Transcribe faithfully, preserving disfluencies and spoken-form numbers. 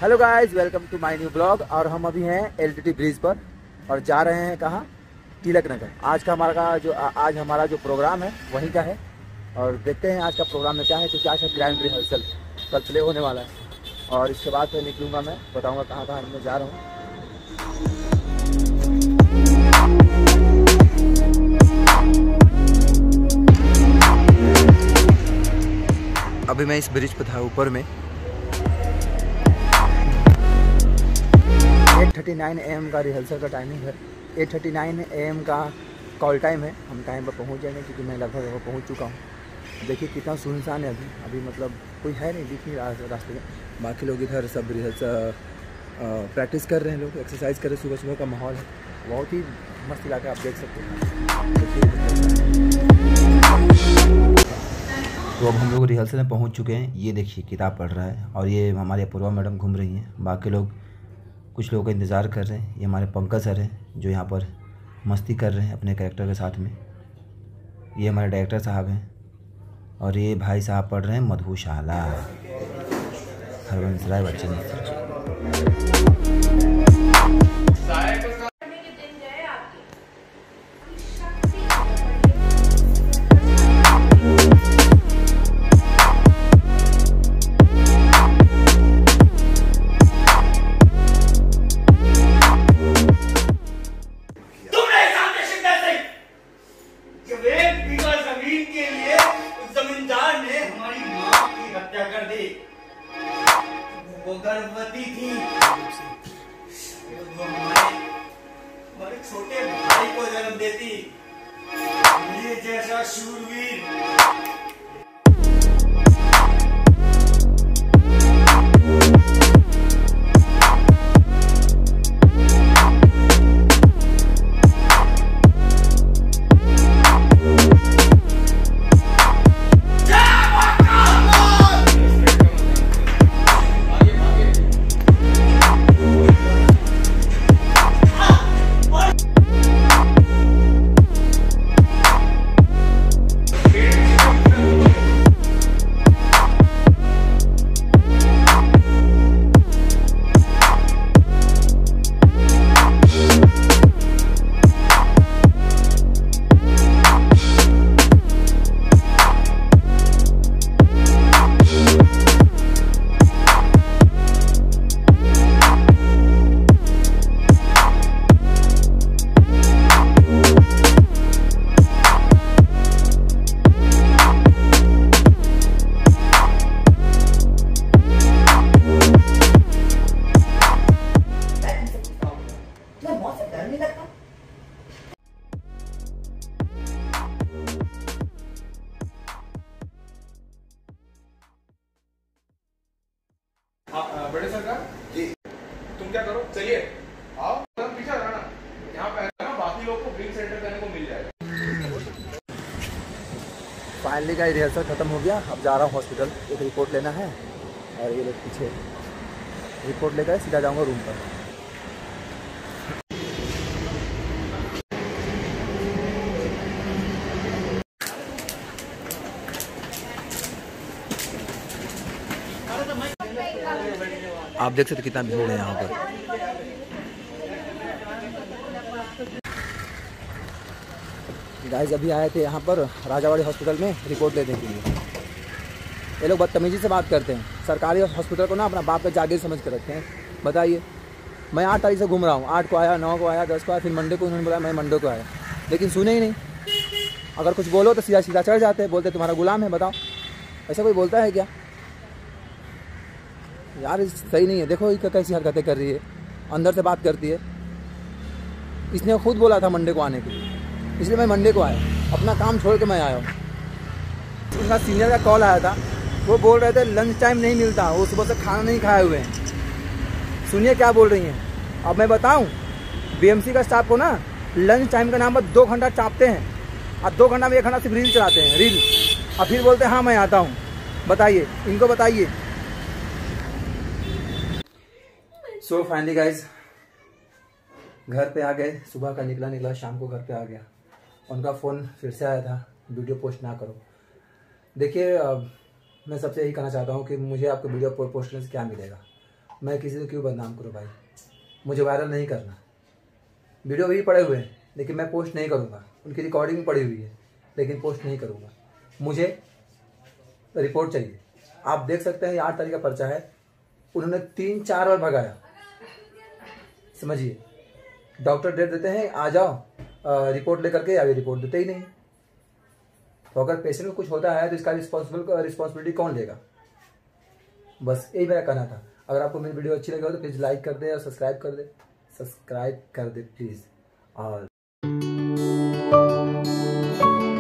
Hello guys, welcome to my new blog. और हम अभी हैं एलटीटी ब्रिज पर और जा रहे हैं कहाँ? तिलक नगर। आज का हमारा जो आज हमारा जो प्रोग्राम है वहीं का है और देखते हैं आज का प्रोग्राम में क्या है, क्योंकि आज का ग्रैंड रिहर्सल कल प्ले होने वाला है और इसके बाद फिर निकलूँगा, मैं बताऊँगा कहाँ कहाँ मैं जा रहा हूँ। अभी मैं इस ब्रिज पर था ऊपर में। Eight thirty nine A M का रिहर्सल का टाइमिंग है। Eight thirty nine A M का कॉल टाइम है। हम टाइम पर पहुंच जाएंगे क्योंकि मैं लगभग लगभग पहुंच चुका हूं। देखिए कितना सुनसान है अभी अभी मतलब कोई है नहीं, दिख नहीं रहा रास्ते में। बाकी लोग इधर सब रिहर्सल प्रैक्टिस कर रहे हैं, लोग एक्सरसाइज कर रहे हैं। सुबह सुबह का माहौल है, बहुत ही मस्त इलाका, आप देख सकते हैं। तो अब हम लोग रिहर्सल में पहुँच चुके हैं। ये देखिए किताब पढ़ रहा है और ये हमारी अपूर्वा मैडम घूम रही हैं। बाकी लोग कुछ लोगों का इंतज़ार कर रहे हैं। ये हमारे पंकज सर हैं जो यहाँ पर मस्ती कर रहे हैं अपने कैरेक्टर के साथ में। ये हमारे डायरेक्टर साहब हैं और ये भाई साहब पढ़ रहे हैं मधुशाला, हरवंश राय बच्चन। वो गर्भवती थी, वो हमारे हमारे छोटे भाई को जन्म देती। ये जैसा शूरवीर बड़े सरकार जी, तुम क्या करो, चलिए आओ पीछे रहना, यहाँ पे ना बाकी लोग को ड्रिंक सेंटर करने को मिल जाएगा। फाइनली का रिहर्सल ख़त्म हो गया। अब जा रहा हूँ हॉस्पिटल, एक रिपोर्ट लेना है और ये लोग पीछे रिपोर्ट लेकर सीधा जाऊँगा रूम पर। आप देख सकते कितना भीड़ है यहाँ पर। गाइस अभी आए थे यहाँ पर राजावाड़ी हॉस्पिटल में रिपोर्ट लेने के लिए। ये लोग बदतमीजी से बात करते हैं। सरकारी हॉस्पिटल को ना अपना बाप का जागीर समझ कर रखते हैं। बताइए, मैं आठ तारीख से घूम रहा हूँ। आठ को आया, नौ को आया, दस को आया, फिर मंडे को उन्होंने बोला मैं मंडे को आया, लेकिन सुने ही नहीं। अगर कुछ बोलो तो सीधा सीधा चढ़ जाते हैं, बोलते तुम्हारा गुलाम है। बताओ, ऐसा कोई बोलता है क्या यार? सही नहीं है। देखो ये कैसी हरकतें कर रही है, अंदर से बात करती है। इसने खुद बोला था मंडे को आने के लिए, इसलिए मैं मंडे को आया। अपना काम छोड़ के मैं आया हूँ। उसका सीनियर का कॉल आया था, वो बोल रहे थे लंच टाइम नहीं मिलता, वो सुबह से खाना नहीं खाए हुए हैं। सुनिए क्या बोल रही हैं। अब मैं बताऊँ, बीएमसी का स्टाफ को ना लंच टाइम के नाम पर दो घंटा चापते हैं और दो घंटा में एक घंटा सिर्फ रील चलाते हैं, रील। और फिर बोलते हैं हाँ मैं आता हूँ। बताइए, इनको बताइए। सो फाइनली गाइज घर पे आ गए। सुबह का निकला निकला शाम को घर पे आ गया। उनका फ़ोन फिर से आया था, वीडियो पोस्ट ना करो। देखिए मैं सबसे यही कहना चाहता हूँ कि मुझे आपके वीडियो पोस्ट करने से क्या मिलेगा। मैं किसी से क्यों बदनाम करूँ भाई, मुझे वायरल नहीं करना। वीडियो भी पड़े हुए हैं लेकिन मैं पोस्ट नहीं करूँगा, उनकी रिकॉर्डिंग पड़ी हुई है लेकिन पोस्ट नहीं करूँगा। मुझे रिपोर्ट चाहिए। आप देख सकते हैं ये आठ तारीख का पर्चा है, उन्होंने तीन चार बार भगाया, समझिए। डॉक्टर डेट देते हैं आ जाओ रिपोर्ट लेकर के, आगे रिपोर्ट देते ही नहीं। तो अगर पेशेंट को कुछ होता है तो इसका रिस्पॉन्सिबल रिस्पॉन्सिबिलिटी कौन लेगा? बस यही मेरा कहना था। अगर आपको मेरी वीडियो अच्छी लगी हो तो प्लीज़ लाइक कर दे और सब्सक्राइब कर दे सब्सक्राइब कर दे प्लीज़। और